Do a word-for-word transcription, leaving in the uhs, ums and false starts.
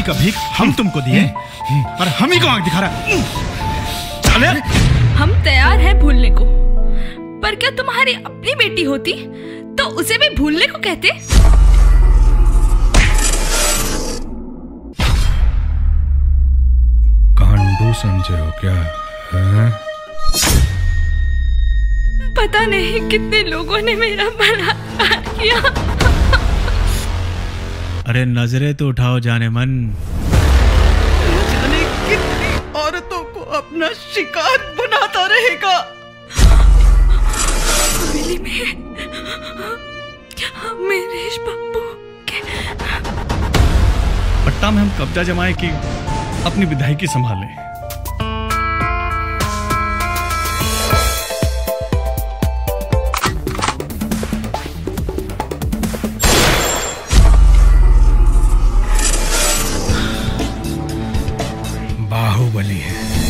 का भीख हम तुमको दिए और हम ही को आंख दिखा रहा। चले। हम तैयार हैं भूलने को, पर क्या तुम्हारी अपनी बेटी होती तो उसे भी भूलने को कहते? गांडू समझे हो क्या है? पता नहीं कितने लोगों ने मेरा बलात्कार किया। अरे नजरे तो उठाओ जाने मन। जाने कितनी औरतों को अपना शिकार बनाता रहेगा। हवेली में मेरे बापू के पट्टा में हम कब्जा जमाए कि अपनी विधायकी संभालें। बाहुबली है।